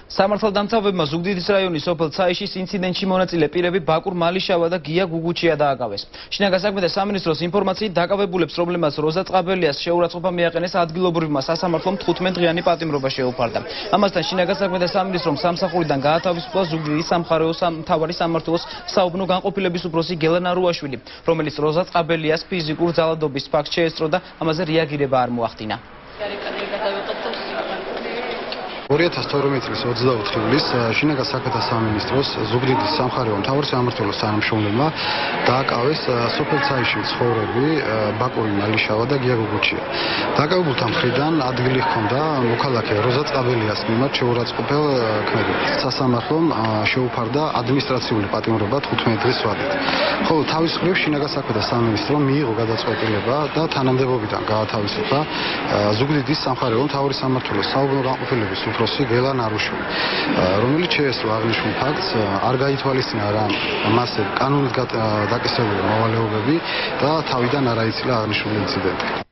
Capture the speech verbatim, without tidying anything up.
სამართალდამცავებმა ზუგდიდის რაიონის სოფელ ცაიშის ინციდენტში მონაწილე პირები ბაკურ მალიშავა და გია გუგუჩია დააკავეს. შინაგან საქმეთა სამინისტროს ინფორმაციით დაკავებულებს პრობლემას როზა წყაბელიას შეურაცხყოფა მიაყენეს ადგილობრივმა სასამართლომ თხუთმეტ დღიანი პატიმრობა შეუფარდა. ამასთან შინაგან საქმეთა სამინისტრომ სამსახურიდან გაათავისუფლა ზუგდიდის სამხარეო მთავარი სამმართველოს საუბნო განყოფილების უფროსი გელა ნარუაშვილი, რომელიც როზა წყაბელიას ფიზიკურ ძალადობის ფაქტს შეესწრო და ამაზე რეაგირება არ მოახდინა. ორი ათას თორმეტი წლის ოცდაოთხი ივლისს შინაგან საქმეთა სამინისტროს ზუგდიდის სამხარეო მთავარ სამმართველოს თანამშრომლებმა დააკავეს სოფელ ცაიში მცხოვრები ბაკური მალიშავა და გია გუგუჩია. დაკავებულთა მხრიდან ადგილი ჰქონდა მოქალაქე როზა წყაბელიას მიმართ შეურაცხყოფელ ქმედებას. სასამართლომ შეუფარდა ადმინისტრაციული პატიმრობა თხუთმეტი დღის ვადით. ხოლო თავის მხრივ შინაგან საქმეთა სამინისტრომ მიიღო გადაწყვეტილება და თანამდებობიდან გაათავისუფლა ზუგდიდის სამხარეო მთავარი სამმართველოს საუბნო განყოფილების უფროსი გელა ნარუაშვილი, რომელიც შეესწრო აღნიშნულ ფაქტს, არ გაითვალისწინა რა მასზე კანონით დაკისრებული მოვალეობები და თავიდან არ აიცილა აღნიშნული ინციდენტი.